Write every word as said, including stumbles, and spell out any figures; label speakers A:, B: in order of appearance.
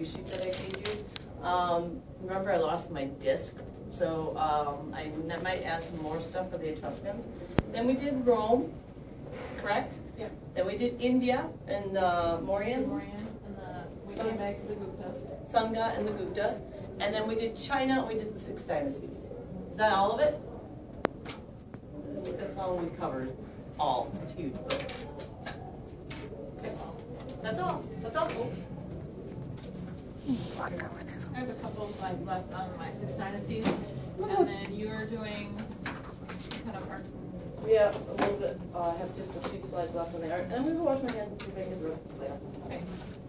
A: review sheet that I gave you. Um, remember I lost my disc, so um, I might add some more stuff for the Etruscans. Then we did Rome, correct?
B: Yeah.
A: Then we did India and uh, Mauryan.
B: Mauryan, and the, we came back to the Guptas.
A: Sangha and the Guptas. And then we did China and we did the Six Dynasties. Is that all of it? That's all we covered. All. It's huge. But that's all. That's all. That's all, folks.
B: I have a couple of slides left on my Six Dynasties, and then you're doing kind of art.
A: Yeah, a little bit. Uh, I have just a few slides left on the art. And I'm going to wash my hands and see if I can get the rest of the play up.
B: Okay.